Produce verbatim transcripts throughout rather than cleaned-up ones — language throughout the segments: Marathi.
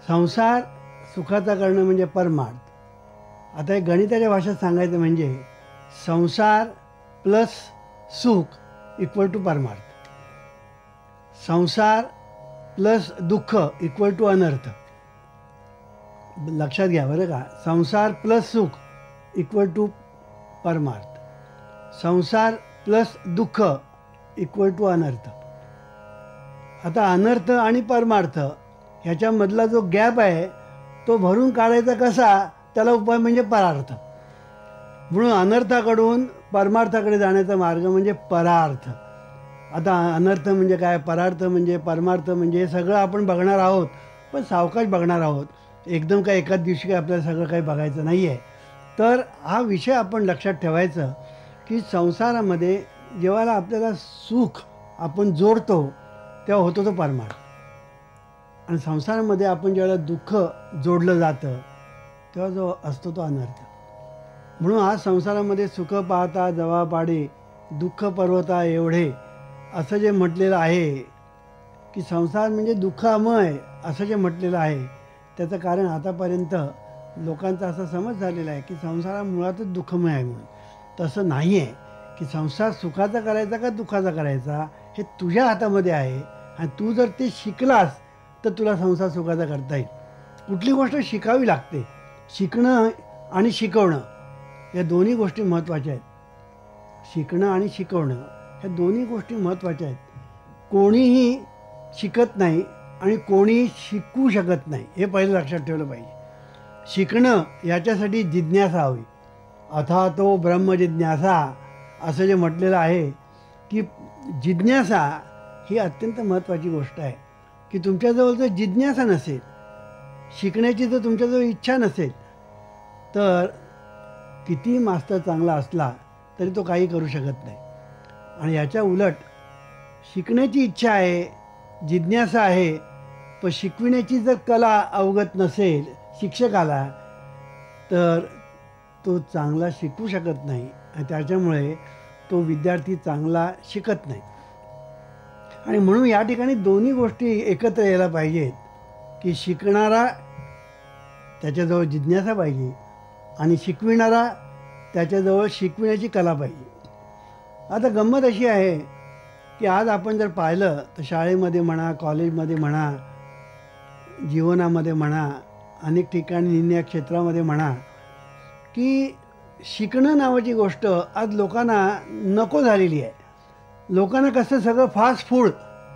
संसार सुखाचा करणं म्हणजे परमार्थ. आता एक गणिताच्या भाषेत सांगायचं म्हणजे संसार प्लस सुख इक्वल टू परमार्थ. संसार प्लस दुःख इक्वल टू अनर्थ. लक्षात घ्या बरं का. संसार प्लस सुख इक्वल टू परमार्थ. संसार प्लस दुःख इक्वल टू अनर्थ. आता अनर्थ आणि परमार्थ ह्याच्यामधला जो गॅप आहे तो भरून काढायचा कसा, त्याला उपाय म्हणजे परार्थ. म्हणून अनर्थाकडून परमार्थाकडे जाण्याचा मार्ग म्हणजे परार्थ. आता अनर्थ म्हणजे काय, परार्थ म्हणजे, परमार्थ म्हणजे हे सगळं आपण बघणार आहोत, पण सावकाश बघणार आहोत. एकदम काय एकाच दिवशी काय आपल्याला सगळं काही बघायचं नाही आहे. तर हा विषय आपण लक्षात ठेवायचं की संसारामध्ये जेव्हा आपल्याला सुख आपण जोडतो तेव्हा होतो तो परमार्थ, आणि संसारामध्ये आपण ज्यावेळेला दुःख जोडलं जातं तेव्हा जो असतो तो अनर्थ. म्हणून हा संसारामध्ये सुख पाहता जवा पाडे दुःख पर्वता एवढे असं जे म्हटलेलं आहे की संसार म्हणजे दुःखामय असं जे म्हटलेलं आहे, त्याचं कारण आतापर्यंत लोकांचा असा समज झालेला आहे की संसार मुळातच दुःखमय आहे. म्हणून तसं नाही आहे की संसार सुखाचा करायचा का दुःखाचा करायचा हे तुझ्या हातामध्ये आहे, आणि तू जर ते शिकलास तर तुला संसार सुखाचा करता येईल. कुठली गोष्ट शिकावी लागते. शिकणं आणि शिकवणं या दोन्ही गोष्टी महत्त्वाच्या आहेत. शिकणं आणि शिकवणं ह्या दोन्ही गोष्टी महत्त्वाच्या आहेत. कोणीही शिकत नाही आणि कोणीही शिकू शकत नाही, हे पहिलं लक्षात ठेवलं पाहिजे. शिकणं याच्यासाठी जिज्ञासा हवी. अथा तो ब्रह्मजिज्ञासा असं जे म्हटलेलं आहे की जिज्ञासा ही अत्यंत महत्त्वाची गोष्ट आहे. की तुमच्याजवळ जर जिज्ञासा नसेल, शिकण्याची जर तुमच्याजवळ इच्छा नसेल, तर किती मास्तर चांगला असला तरी तो काही करू शकत नाही. आणि याच्या उलट शिकण्याची इच्छा आहे, जिज्ञासा आहे, पण शिकविण्याची जर कला अवगत नसेल शिक्षकाला, तर तो चांगला शिकवू शकत नाही, आणि त्याच्यामुळे तो विद्यार्थी चांगला शिकत नाही. आणि म्हणून या ठिकाणी दोन्ही गोष्टी एकत्र यायला पाहिजेत की शिकणारा त्याच्याजवळ जिज्ञासा पाहिजे आणि शिकविणारा त्याच्याजवळ शिकविण्याची कला पाहिजे. आता गंमत अशी आहे की आज आपण जर पाहिलं तर शाळेमध्ये म्हणा, कॉलेजमध्ये म्हणा, जीवनामध्ये म्हणा, अनेक ठिकाणी निन्या क्षेत्रामध्ये म्हणा, की शिकणं नावाची गोष्ट आज लोकांना नको झालेली आहे. लोकांना कसं सगळं फास्ट फूड,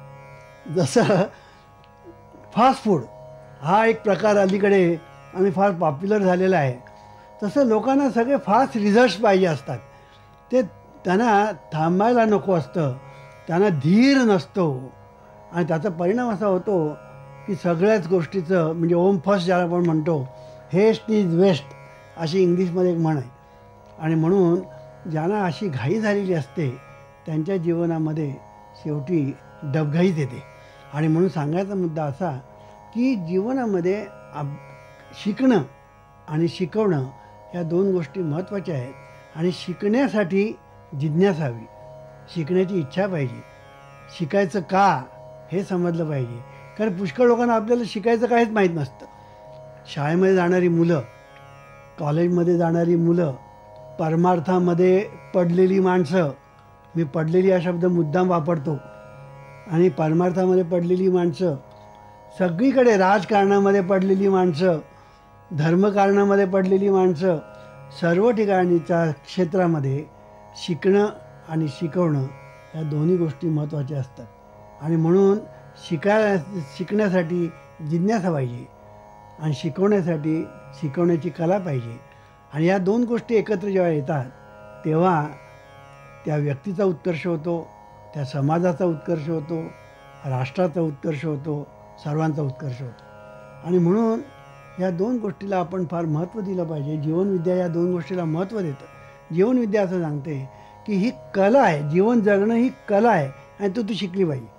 जसं फास्ट फूड हा एक प्रकार अलीकडे आणि फार पॉप्युलर झालेला आहे, तसं लोकांना सगळे फास्ट रिझल्ट्स पाहिजे असतात. ते त्यांना थांबायला नको असतं, त्यांना धीर नसतो, आणि त्याचा परिणाम असा होतो की सगळ्याच गोष्टीचं म्हणजे ओम फर्स्ट ज्याला आपण म्हणतो, हेस्ट इज वेस्ट अशी इंग्लिशमध्ये एक म्हण आहे. आणि म्हणून ज्यांना अशी घाई झालेली असते त्यांच्या जीवनामध्ये शेवटी डबघाईच येते. आणि म्हणून सांगायचा मुद्दा असा की जीवनामध्ये अब शिकणं आणि शिकवणं ह्या दोन गोष्टी महत्त्वाच्या आहेत. आणि शिकण्यासाठी जिज्ञासा हवी, शिकण्याची इच्छा पाहिजे, शिकायचं का हे समजलं पाहिजे. कारण पुष्कळ लोकांना आपल्याला शिकायचं काहीच माहीत नसतं. शाळेमध्ये जाणारी मुलं, कॉलेजमध्ये जाणारी मुलं, परमार्थामध्ये पडलेली माणसं, मी पडलेली हा शब्द मुद्दाम वापरतो, आणि परमार्थामध्ये पडलेली माणसं, सगळीकडे राजकारणामध्ये पडलेली माणसं, धर्मकारणामध्ये पडलेली माणसं, सर्व ठिकाणीच्या क्षेत्रामध्ये शिकणं आणि शिकवणं या दोन्ही गोष्टी महत्त्वाच्या असतात. आणि म्हणून शिकाय शिकण्यासाठी जिज्ञासा पाहिजे आणि शिकवण्यासाठी शिकवण्याची कला पाहिजे. आणि या दोन गोष्टी एकत्र जेव्हा येतात तेव्हा त्या व्यक्तीचा उत्कर्ष होतो, त्या समाजाचा उत्कर्ष होतो, राष्ट्राचा उत्कर्ष होतो, सर्वांचा उत्कर्ष होतो. आणि म्हणून या दोन गोष्टीला आपण फार महत्त्व दिलं पाहिजे. जीवनविद्या या दोन गोष्टीला महत्त्व देतं. जीवनविद्या असं सांगते की ही कला आहे, जीवन जगणं ही कला आहे, आणि तू ती शिकली पाहिजे.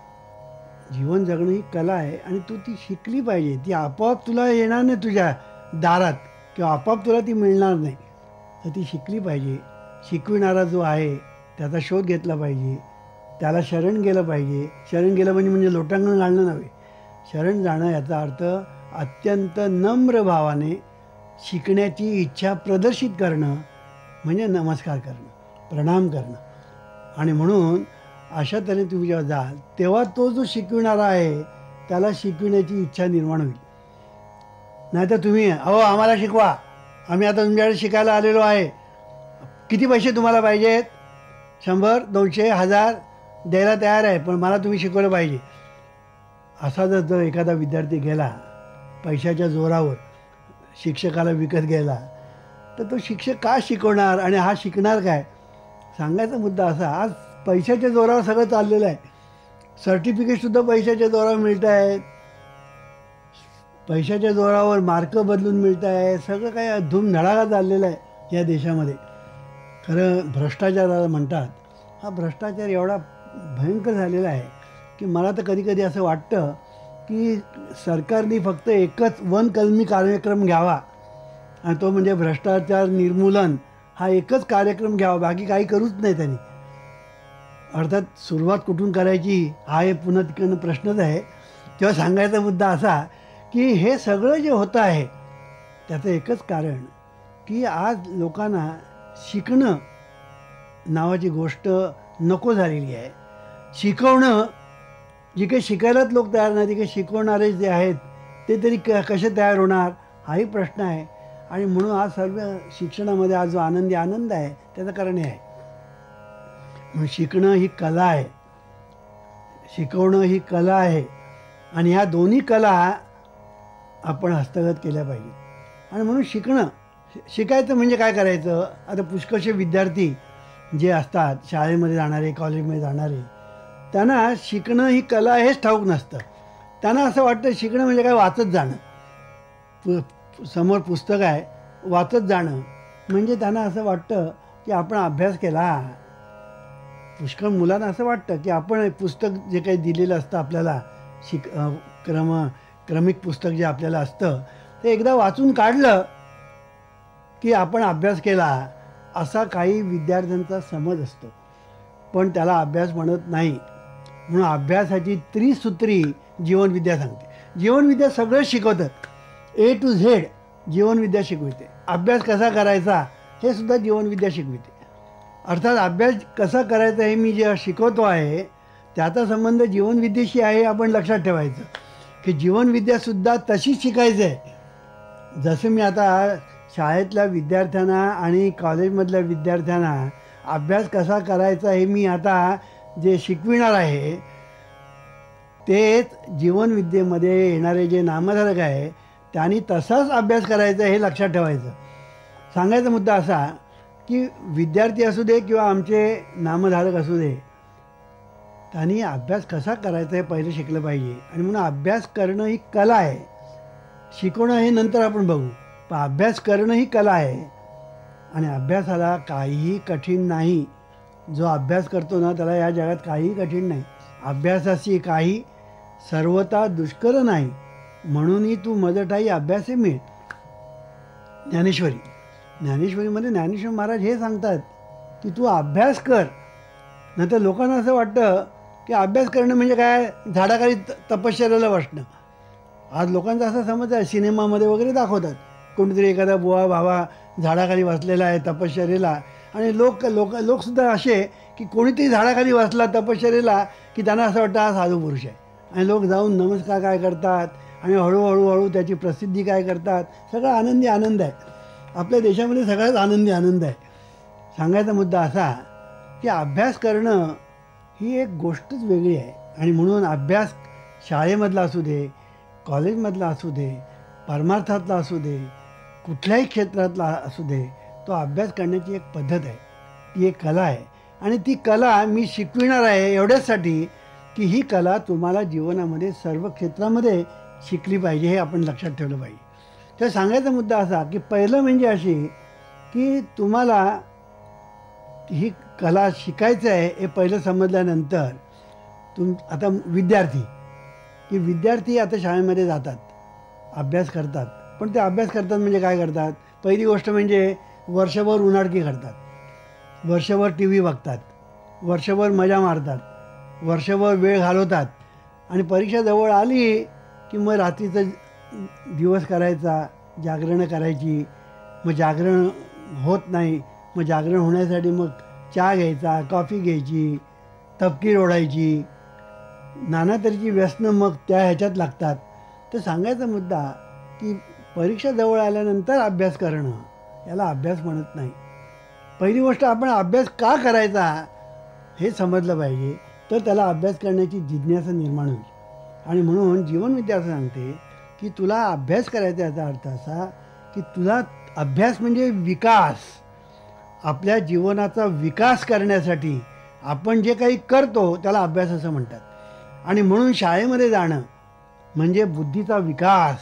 जीवन जगणं ही कला आहे आणि तू ती शिकली पाहिजे. ती आपोआप तुला येणार नाही तुझ्या दारात, किंवा आपोआप तुला ती मिळणार नाही, तर ती शिकली पाहिजे. शिकविणारा जो आहे त्याचा शोध घेतला पाहिजे, त्याला शरण गेलं पाहिजे. शरण गेलं म्हणजे म्हणजे लोटांगण घालणं नव्हे. शरण जाणं याचा अर्थ अत्यंत नम्र भावाने शिकण्याची इच्छा प्रदर्शित करणं म्हणजे नमस्कार करणं, प्रणाम करणं. आणि म्हणून अशा तऱ्हेने तुम्ही जेव्हा जाल तेव्हा तो जो शिकविणारा आहे त्याला शिकविण्याची इच्छा निर्माण होईल. नाहीतर तुम्ही अहो आम्हाला शिकवा, आम्ही आता तुमच्याकडे शिकायला आलेलो आहे, किती पैसे तुम्हाला पाहिजेत, शंभर दोनशे हजार द्यायला तयार आहे, पण मला तुम्ही शिकवलं पाहिजे, असा जर जर एखादा विद्यार्थी गेला पैशाच्या जोरावर शिक्षकाला विकत घ्यायला, तर तो शिक्षक का शिकवणार आणि हा शिकणार काय? सांगायचा मुद्दा असा, आज पैशाच्या जोरावर सगळं चाललेलं आहे. सर्टिफिकेटसुद्धा पैशाच्या जोरावर मिळत आहेत, पैशाच्या जोरावर मार्क बदलून मिळत आहे, सगळं काही धूमधडाका चाललेला आहे या देशामध्ये. खरं भ्रष्टाचाराला म्हणतात, हा भ्रष्टाचार एवढा भयंकर झालेला आहे की मला तर कधी कधी असं वाटतं की सरकारने फक्त एकच वन कलमी कार्यक्रम घ्यावा आणि तो म्हणजे भ्रष्टाचार निर्मूलन हा एकच कार्यक्रम घ्यावा, बाकी काही करूच नाही त्यांनी. अर्थात सुरुवात कुठून करायची हा एक पुन्हा तिकडनं प्रश्नच आहे. तेव्हा सांगायचा मुद्दा असा की हे सगळं जे होतं आहे त्याचं एकच कारण की आज लोकांना शिकणं नावाची गोष्ट नको झालेली आहे. शिकवणं, जी काही शिकायलाच लोक तयार नाही, ती काही शिकवणारे जे आहेत ते तरी क कसे तयार होणार हाही प्रश्न आहे. आणि म्हणून आज सर्व शिक्षणामध्ये आज जो आनंदी आनंद आहे त्याचं कारण हे आहे. म्हणून शिकणं ही कला आहे, शिकवणं ही कला आहे आणि ह्या दोन्ही कला आपण हस्तगत केल्या पाहिजेत. आणि म्हणून शिकणं शिकायचं म्हणजे काय करायचं? आता पुष्कळसे विद्यार्थी जे असतात शाळेमध्ये जाणारे, कॉलेजमध्ये जाणारे, त्यांना शिकणं ही कला हेच ठाऊक नसतं. त्यांना असं वाटतं शिकणं म्हणजे काय वाचत जाणं, पु समोर पुस्तक आहे वाचत जाणं म्हणजे त्यांना असं वाटतं की आपण अभ्यास केला. पुष्कळ मुलांना असं वाटतं की आपण पुस्तक जे काही दिलेलं असतं आपल्याला, शिक क्रम क्रमिक पुस्तक जे आपल्याला असतं ते एकदा वाचून काढलं की आपण अभ्यास केला, असा काही विद्यार्थ्यांचा समज असतो. पण त्याला अभ्यास म्हणत नाही. म्हणून अभ्यासाची त्रिसूत्री जीवनविद्या सांगते. जीवनविद्या सगळं शिकवतात, ए टू झेड जीवनविद्या शिकविते. अभ्यास कसा करायचा हे सुद्धा जीवनविद्या शिकविते. अर्थात अभ्यास कसा करायचा हे मी जे शिकवतो आहे त्याचा संबंध जीवनविद्येशी आहे. आपण लक्षात ठेवायचं की जीवनविद्यासुद्धा तशीच शिकायचं आहे. जसं मी आता शाळेतल्या विद्यार्थ्यांना आणि कॉलेजमधल्या विद्यार्थ्यांना अभ्यास कसा करायचा हे मी आता जे शिकविणार आहे तेच जीवनविद्येमध्ये येणारे जे नामधारक आहे त्यांनी तसाच अभ्यास करायचा हे लक्षात ठेवायचं. सांगायचा मुद्दा असा की विद्यार्थी असू दे किंवा आमचे नामधारक असू दे, त्यांनी अभ्यास कसा करायचा हे पहिलं शिकलं पाहिजे. आणि म्हणून अभ्यास करणं ही कला आहे, शिकवणं हे नंतर आपण बघू, पण अभ्यास करणं ही कला आहे. आणि अभ्यासाला काहीही कठीण नाही. जो अभ्यास करतो ना त्याला या जगात काहीही कठीण नाही. अभ्यासाची काही सर्वता दुष्कर नाही, म्हणूनही तू मजठाई अभ्यासे मिळ. ज्ञानेश्वरी ज्ञानेश्वरीमध्ये ज्ञानेश्वर महाराज हे सांगतात की तू अभ्यास कर. नंतर लोकांना असं वाटतं की अभ्यास करणं म्हणजे काय, झाडाखाली त तपश्चर्याला बसणं. आज लोकांचा असा समज आहे, सिनेमामध्ये वगैरे दाखवतात कोणीतरी एखादा बुवा भावा झाडाखाली बसलेला आहे तपश्चर्येला, आणि लोक लोक लोकसुद्धा असे की कोणीतरी झाडाखाली बसला तपश्चर्येला की त्यांना असं वाटतं हा साधू पुरुष आहे. आणि लोक जाऊन नमस्कार काय करतात आणि हळूहळू हळू त्याची प्रसिद्धी काय करतात. सगळा आनंदी आनंद आहे. आपल्या देशामध्ये सगळ्याच आनंदी आनंद आहे. सांगायचा मुद्दा असा की अभ्यास करणं ही एक गोष्टच वेगळी आहे. आणि म्हणून अभ्यास शाळेमधला असू दे, कॉलेजमधला असू दे, परमार्थातला असू दे, कुठल्याही क्षेत्रातला असू दे, तो अभ्यास करण्याची एक पद्धत आहे, ती एक कला आहे. आणि ती कला मी शिकविणार आहे एवढ्याचसाठी की ही कला तुम्हाला जीवनामध्ये सर्व क्षेत्रामध्ये शिकली पाहिजे, हे आपण लक्षात ठेवलं पाहिजे. तर सांगायचा मुद्दा असा की पहिलं म्हणजे अशी की तुम्हाला ही कला शिकायचं आहे हे पहिलं समजल्यानंतर तुम आता विद्यार्थी की विद्यार्थी आता शाळेमध्ये जातात, अभ्यास करतात. पण ते अभ्यास करतात म्हणजे काय करतात? पहिली गोष्ट म्हणजे वर्षभर उन्हाळकी करतात, वर्षभर टी व्ही बघतात, वर्षभर मजा मारतात, वर्षभर वेळ घालवतात. आणि परीक्षा जवळ आली की मग रात्रीचं दिवस करायचा, जागरणं करायची, मग जागरण होत नाही, मग जागरण होण्यासाठी मग चहा घ्यायचा, कॉफी घ्यायची, तपकीर ओढायची, नाना तऱ्हेची व्यसनं मग त्या ह्याच्यात लागतात. तर सांगायचा मुद्दा की परीक्षा जवळ आल्यानंतर अभ्यास करणं याला अभ्यास म्हणत नाही. पहिली गोष्ट आपण अभ्यास का करायचा हे समजलं पाहिजे, तर त्याला अभ्यास करण्याची जिज्ञासा निर्माण होईल. आणि म्हणून जीवनविद्या असं सांगते की तुला अभ्यास करायचा याचा अर्थ असा की तुला अभ्यास म्हणजे विकास, आपल्या जीवनाचा विकास करण्यासाठी आपण जे काही करतो त्याला अभ्यास असं म्हणतात. आणि म्हणून शाळेमध्ये जाणं म्हणजे बुद्धीचा विकास,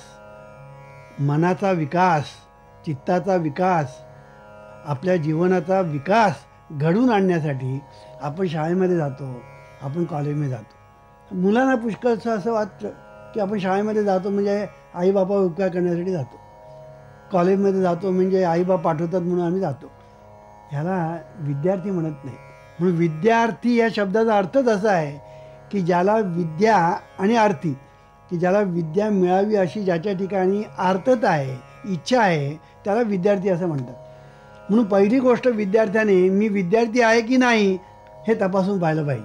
मनाचा विकास, चित्ताचा विकास, आपल्या जीवनाचा विकास घडवून आणण्यासाठी आपण शाळेमध्ये जातो, आपण कॉलेजमध्ये जातो. मुलांना पुष्कळसं असं वाटतं की आपण शाळेमध्ये जातो म्हणजे आईबापा उपकार करण्यासाठी जातो, कॉलेजमध्ये जातो म्हणजे आईबाप पाठवतात म्हणून आम्ही जातो. ह्याला विद्यार्थी म्हणत नाही. म्हणून विद्यार्थी या शब्दाचा अर्थच असा आहे की ज्याला विद्या आणि आर्थी, की ज्याला विद्या मिळावी अशी ज्याच्या ठिकाणी आर्तता आहे, इच्छा आहे, त्याला विद्यार्थी असं म्हणतात. म्हणून पहिली गोष्ट विद्यार्थ्याने मी विद्यार्थी आहे की नाही हे तपासून पाहिलं पाहिजे.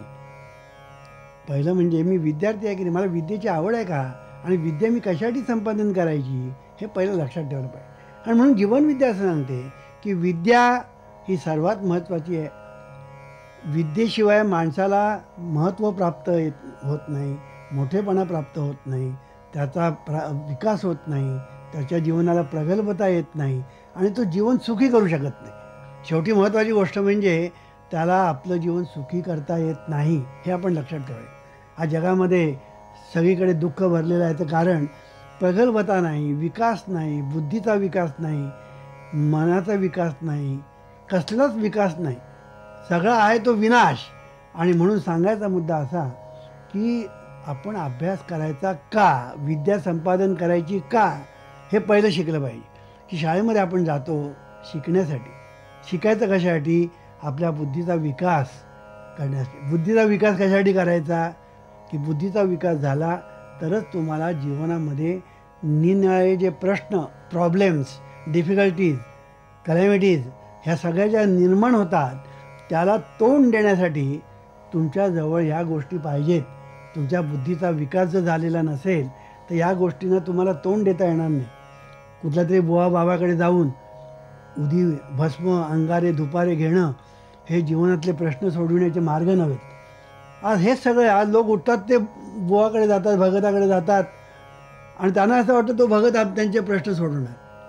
पहिलं म्हणजे मी विद्यार्थी आहे की नाही, मला विद्येची आवड आहे का, आणि विद्या मी कशासाठी संपादन करायची हे पहिलं लक्षात ठेवलं पाहिजे. आणि म्हणून जीवनविद्या असं सांगते की विद्या ही सर्वात महत्त्वाची आहे. विद्येशिवाय माणसाला महत्त्व प्राप्त येत होत नाही, मोठेपणा प्राप्त होत नाही, त्याचा प्रा विकास होत नाही, त्याच्या जीवनाला प्रगल्भता येत नाही आणि तो जीवन सुखी करू शकत नाही. शेवटी महत्त्वाची गोष्ट म्हणजे त्याला आपलं जीवन सुखी करता येत नाही हे आपण लक्षात ठेवायचं. आज जगामध्ये सगळीकडे दुःख भरलेलं आहे, तर कारण प्रगल्भता नाही, विकास नाही, बुद्धीचा विकास नाही, मनाचा विकास नाही, कसलाच विकास नाही, सगळा आहे तो विनाश. आणि म्हणून सांगायचा मुद्दा असा की आपण अभ्यास करायचा का, विद्या संपादन करायची का हे पहिलं शिकलं पाहिजे. की शाळेमध्ये आपण जातो शिकण्यासाठी, शिकायचं कशासाठी, आपल्या बुद्धीचा विकास करण्यासाठी. बुद्धीचा विकास कशासाठी करायचा की बुद्धीचा विकास झाला तरच तुम्हाला जीवनामध्ये निरनिराळे जे प्रश्न, प्रॉब्लेम्स, डिफिकल्टीज, कलॅमिटीज ह्या सगळ्या ज्या निर्माण होतात त्याला तोंड देण्यासाठी तुमच्याजवळ ह्या गोष्टी पाहिजेत. तुमच्या बुद्धीचा विकास जर झालेला नसेल तर या गोष्टींना तुम्हाला तोंड देता येणार नाही. कुठल्या तरी बुवा बाबाकडे जाऊन उदी भस्म अंगारे धुपारे घेणं हे जीवनातले प्रश्न सोडविण्याचे मार्ग नव्हेत. आज हेच सगळे, आज लोक उठतात ते बुवाकडे जातात, भगताकडे जातात आणि त्यांना असं वाटतं तो भगत त्यांचे प्रश्न सोडवणार.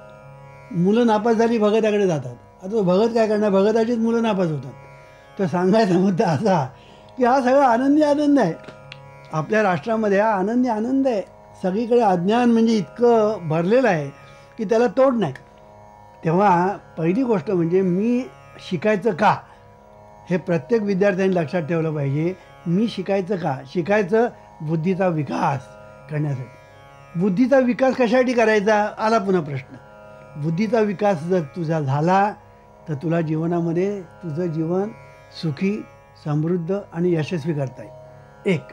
मुलं नापास झाली भगताकडे जातात, आता तो भगत काय करणार, भगताचीच मुलं नापास होतात. तर सांगायचा मुद्दा असा की हा सगळा आनंदी आनंद आहे. आपल्या राष्ट्रामध्ये हा आनंदी आनंद आहे. सगळीकडे अज्ञान म्हणजे इतकं भरलेलं आहे की त्याला तोड नाही. तेव्हा पहिली गोष्ट म्हणजे मी शिकायचं का हे प्रत्येक विद्यार्थ्यांनी लक्षात ठेवलं पाहिजे. मी शिकायचं का, शिकायचं बुद्धीचा विकास करण्यासाठी. बुद्धीचा विकास कशासाठी करायचा आला पुन्हा प्रश्न. बुद्धीचा विकास जर तुझा झाला तर तुला जीवनामध्ये तुझं जीवन सुखी, समृद्ध आणि यशस्वी करता येईल. एक,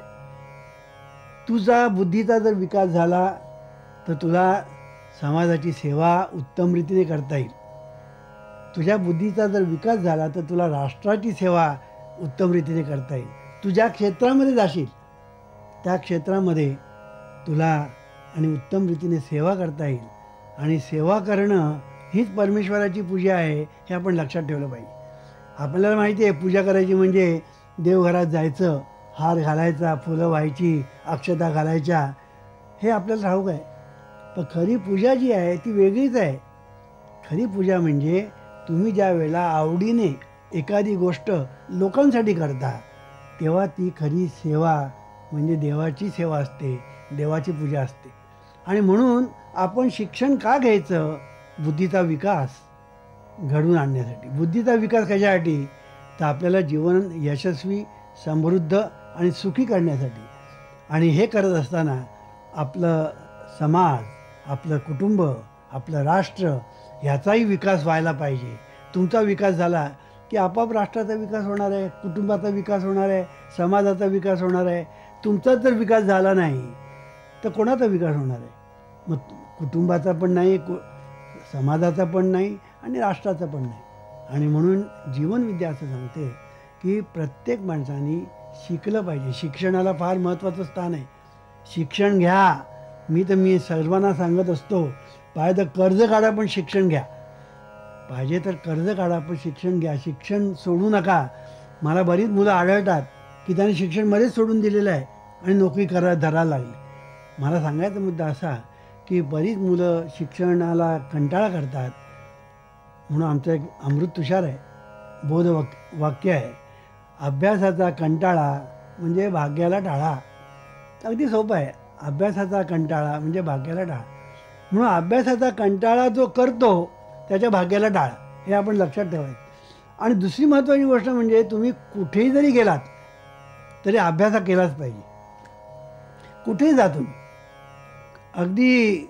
तुझा बुद्धीचा जर विकास झाला तर तुला समाजाची सेवा उत्तम रीतीने करता येईल. तुझ्या बुद्धीचा जर विकास झाला तर तुला राष्ट्राची सेवा उत्तम रीतीने करता येईल. तू ज्या क्षेत्रामध्ये जाशील त्या क्षेत्रामध्ये तुला आणि उत्तम रीतीने सेवा करता येईल. आणि सेवा करणं हीच परमेश्वराची पूजा आहे हे आपण लक्षात ठेवलं पाहिजे. आपल्याला माहिती आहे पूजा करायची म्हणजे देवघरात जायचं, हार घालायचा, फुलं व्हायची, अक्षता घालायच्या, हे आपल्याला ठाऊक आहे. पण खरी पूजा जी आहे ती वेगळीच आहे. खरी पूजा म्हणजे तुम्ही ज्या वेळेला आवडीने एखादी गोष्ट लोकांसाठी करता तेव्हा ती खरी सेवा म्हणजे देवाची सेवा असते, देवाची पूजा असते. आणि म्हणून आपण शिक्षण का घ्यायचं, बुद्धीचा विकास घडवून आणण्यासाठी. बुद्धीचा विकास कशासाठी तर आपल्याला जीवन यशस्वी, समृद्ध आणि सुखी करण्यासाठी. आणि हे करत असताना आपलं समाज, आपलं कुटुंब, आपलं राष्ट्र ह्याचाही विकास व्हायला पाहिजे. तुमचा विकास झाला की आपोआप राष्ट्राचा विकास होणार आहे, कुटुंबाचा विकास होणार आहे, समाजाचा विकास होणार आहे. तुमचा जर विकास झाला नाही तर कोणाचा विकास होणार आहे. मग कुटुंबाचा पण नाही, कु समाजाचा पण नाही आणि राष्ट्राचा पण नाही. आणि म्हणून जीवनविद्या असं सांगते की प्रत्येक माणसाने शिकलं पाहिजे. शिक्षणाला फार महत्त्वाचं स्थान आहे. शिक्षण घ्या. मी तर मी सर्वांना सांगत असतो, पाहिजे तर कर्ज काढा पण शिक्षण घ्या. पाहिजे तर कर्ज काढा पण शिक्षण घ्या. शिक्षण सोडू नका. मला बरीच मुलं आढळतात की त्यांनी शिक्षण मध्येच सोडून दिलेलं आहे आणि नोकरी करा धरायला लागली. मला सांगायचा मुद्दा असा की बरीच मुलं शिक्षणाला कंटाळा करतात. म्हणून आमचं एक अमृत तुषार आहे, बोध वाक वाक्य आहे, अभ्यासाचा कंटाळा म्हणजे भाग्याला टाळा. अगदी सोपं आहे. अभ्यासाचा कंटाळा म्हणजे भाग्याला टाळा. म्हणून अभ्यासाचा कंटाळा जो करतो त्याच्या भाग्याला टाळा, हे आपण लक्षात ठेवायचं. आणि दुसरी महत्त्वाची गोष्ट म्हणजे तुम्ही कुठेही जरी गेलात तरी अभ्यास केलाच पाहिजे. कुठेही जा तुम्ही. अगदी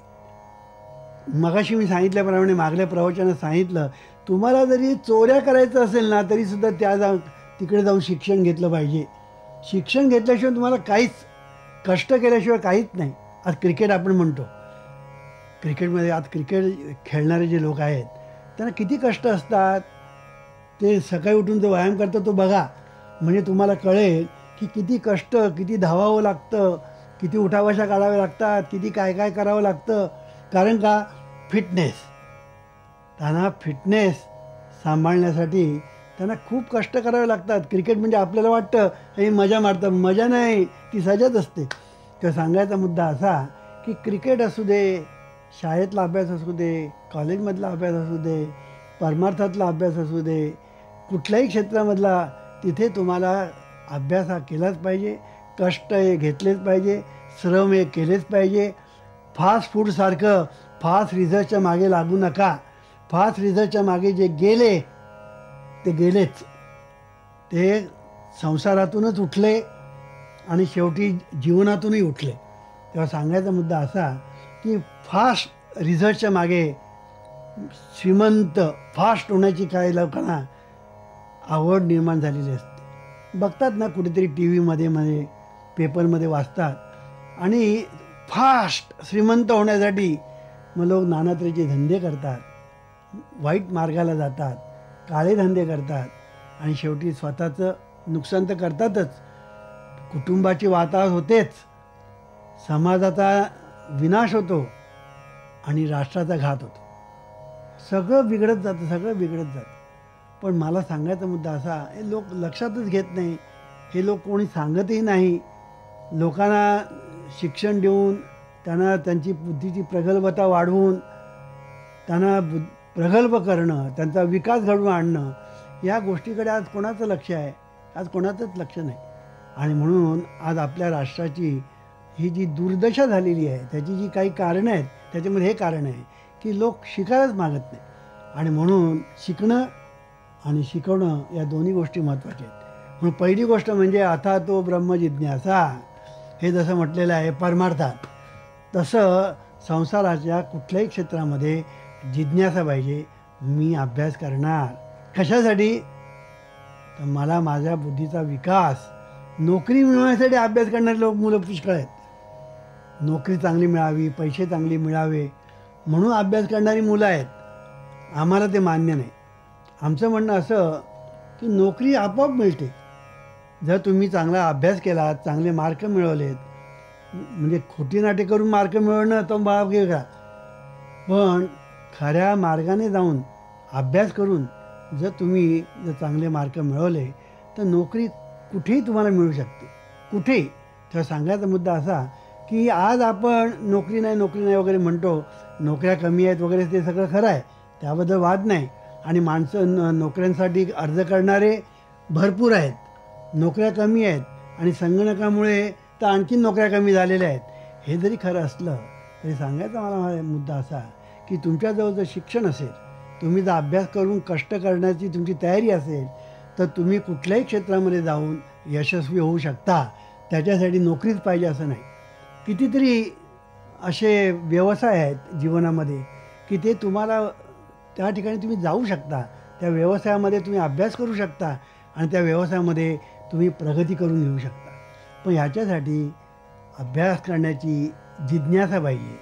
मगाशी मी सांगितल्याप्रमाणे मागल्या प्रवचनात सांगितलं, तुम्हाला जरी चोऱ्या करायचं असेल ना तरीसुद्धा त्या जाऊन तिकडे जाऊन शिक्षण घेतलं पाहिजे. शिक्षण घेतल्याशिवाय तुम्हाला काहीच, कष्ट केल्याशिवाय काहीच नाही. आज क्रिकेट आपण म्हणतो, क्रिकेटमध्ये आज क्रिकेट खेळणारे जे लोक आहेत त्यांना किती कष्ट असतात. ते सकाळी उठून जो व्यायाम करतात तो बघा, म्हणजे तुम्हाला कळेल की किती कष्ट, किती धावावं लागतं, किती उठाबशा काढाव्या लागतात, किती काय काय करावं लागतं. कारण का, फिटनेस. त्यांना फिटनेस सांभाळण्यासाठी त्यांना खूप कष्ट करावे लागतात. क्रिकेट म्हणजे आपल्याला वाटतं हे मजा मारतं, मजा नाही, ती सजाच असते. तर सांगायचा मुद्दा असा की क्रिकेट असू दे, शाळेतला अभ्यास असू दे, कॉलेजमधला अभ्यास असू दे, परमार्थातला अभ्यास असू दे, कुठल्याही क्षेत्रामधला, तिथे तुम्हाला अभ्यास हा केलाच पाहिजे. कष्ट हे घेतलेच पाहिजे, श्रम हे केलेच पाहिजे. फास्ट फूडसारखं फास्ट रिझल्टच्या मागे लागू नका. फास्ट रिझल्टच्या मागे जे गेले ते गेलेच. ते संसारातूनच उठले आणि शेवटी जीवनातूनही उठले. तेव्हा सांगायचा मुद्दा असा की फास्ट रिझल्टच्या मागे श्रीमंत फास्ट होण्याची काही लोकांना आवड निर्माण झालेली असते. बघतात ना कुठेतरी टी व्हीमध्ये मध्ये पेपरमध्ये वाचतात, आणि फास्ट श्रीमंत होण्यासाठी मग लोक नाना तऱ्हेचे धंदे करतात, वाईट मार्गाला जातात, काळे धंदे करतात आणि शेवटी स्वतःचं नुकसान तर करतातच, कुटुंबाची वाताहत होतेच, समाजाचा विनाश होतो आणि राष्ट्राचा घात होतो. सगळं बिघडत जातं, सगळं बिघडत जातं. पण मला सांगायचा मुद्दा असा, हे लोक लक्षातच घेत नाही. हे लोक कोणी सांगतही नाही. लोकांना शिक्षण देऊन, त्यांना त्यांची बुद्धीची प्रगल्भता वाढवून, त्यांना बु प्रगल्भ करणं, त्यांचा विकास घडवून आणणं, या गोष्टीकडे आज कोणाचं लक्ष आहे? आज कोणाचंच लक्ष नाही. आणि म्हणून आज आपल्या राष्ट्राची ही जी दुर्दशा झालेली आहे, त्याची जी काही कारणं आहेत, त्याच्यामध्ये हे कारण आहे की लोक शिकायलाच मागत नाही. आणि म्हणून शिकणं आणि शिकवणं या दोन्ही गोष्टी महत्त्वाच्या आहेत. म्हणून पहिली गोष्ट म्हणजे आता तो ब्रह्मजिज्ञासा, हे जसं म्हटलेलं आहे परमार्थात, तसं संसाराच्या कुठल्याही क्षेत्रामध्ये जिज्ञासा पाहिजे. मी अभ्यास करणार कशासाठी? तर मला माझ्या बुद्धीचा विकास, नोकरी मिळवण्यासाठी अभ्यास करणारे लोक मुलं पुष्कळ आहेत. नोकरी चांगली मिळावी, पैसे चांगले मिळावे म्हणून अभ्यास करणारी मुलं आहेत. आम्हाला ते मान्य नाही. आमचं म्हणणं असं की नोकरी आपोआप मिळते जर तुम्ही चांगला अभ्यास केलात, चांगले मार्क मिळवलेत. म्हणजे खोटी नाटे करून मार्क मिळवणं तो भाग वेगळा, पण खऱ्या मार्गाने जाऊन अभ्यास करून जर तुम्ही जर चांगले मार्क मिळवले तर नोकरी कुठेही तुम्हाला मिळू शकते, कुठेही. तर सांगायचा मुद्दा असा की आज आपण नोकरी नाही नोकरी नाही वगैरे म्हणतो, नोकऱ्या कमी आहेत वगैरे, ते सगळं खरं आहे, त्याबद्दल वाद नाही. आणि माणसं न नोकऱ्यांसाठी अर्ज करणारे भरपूर आहेत, नोकऱ्या कमी आहेत, आणि संगणकामुळे तर आणखीन नोकऱ्या कमी झालेल्या आहेत. हे जरी खरं असलं तरी सांगायचा मला मुद्दा असा की तुमच्याजवळ जर शिक्षण असेल, तुम्ही जर अभ्यास करून कष्ट करण्याची तुमची तयारी असेल, तर तुम्ही कुठल्याही क्षेत्रामध्ये जाऊन यशस्वी होऊ शकता. त्याच्यासाठी नोकरीच पाहिजे असं नाही. कितीतरी असे व्यवसाय आहेत जीवनामध्ये की ते तुम्हाला त्या ठिकाणी तुम्ही जाऊ शकता, त्या व्यवसायामध्ये तुम्ही अभ्यास करू शकता आणि त्या व्यवसायामध्ये तुम्ही प्रगती करून घेऊ शकता. पण ह्याच्यासाठी अभ्यास करण्याची जिज्ञासा पाहिजे,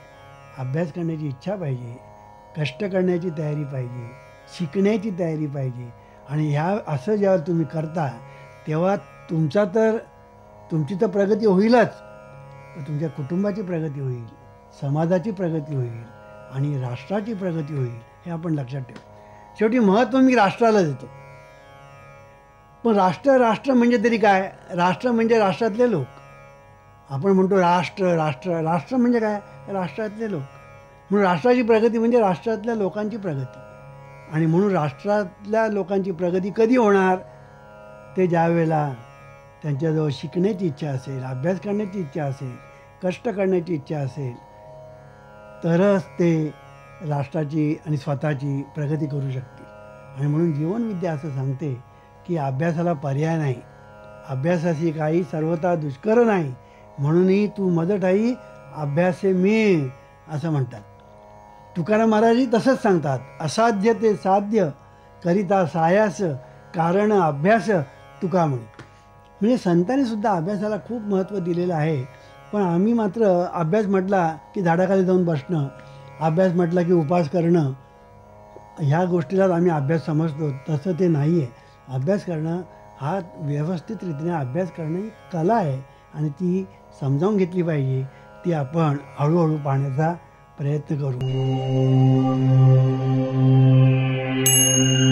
अभ्यास करण्याची इच्छा पाहिजे, कष्ट करण्याची तयारी पाहिजे, शिकण्याची तयारी पाहिजे. आणि ह्या असं जेव्हा तुम्ही करता तेव्हा तुमचा तर तुमची तर प्रगती होईलच, तर तुमच्या कुटुंबाची प्रगती होईल, समाजाची प्रगती होईल आणि राष्ट्राची प्रगती होईल, हे आपण लक्षात ठेवू. शेवटी महत्त्व मी राष्ट्राला देतो. पण राष्ट्र राष्ट्र म्हणजे तरी काय? राष्ट्र म्हणजे राष्ट्रातले लोक. आपण म्हणतो राष्ट्र राष्ट्र राष्ट्र म्हणजे काय? राष्ट्रातले लोक. म्हणून राष्ट्राची प्रगती म्हणजे राष्ट्रातल्या लोकांची प्रगती. आणि म्हणून राष्ट्रातल्या लोकांची प्रगती कधी होणार? ते ज्यावेळेला त्यांच्याजवळ शिकण्याची इच्छा असेल, अभ्यास करण्याची इच्छा असेल, कष्ट करण्याची इच्छा असेल, तरच ते राष्ट्राची आणि स्वतःची प्रगती करू शकतील. आणि म्हणून जीवनविद्या असं सांगते की अभ्यासाला पर्याय नाही, अभ्यासाची काही सर्वथा दुष्कर नाही, म्हणूनही तू मज ठाई अभ्यासे मे, असं म्हणतात. तुकाराम महाराजही तसंच सांगतात, असाध्य ते साध्य करिता सायास कारण अभ्यास तुका म्हणे. म्हणजे संतांनी सुद्धा अभ्यासाला खूप महत्त्व दिलेलं आहे. पण आम्ही मात्र अभ्यास म्हटला की झाडाखाली जाऊन बसणं, अभ्यास म्हटला की उपास करणं, ह्या गोष्टीलाच आम्ही अभ्यास समजतो. तसं ते नाही आहे. अभ्यास करणं हा व्यवस्थित रीतीने अभ्यास करणं ही कला आहे आणि ती समजावून घेतली पाहिजे. ती आपण हळूहळू पाहण्याचा प्रयत्न करू.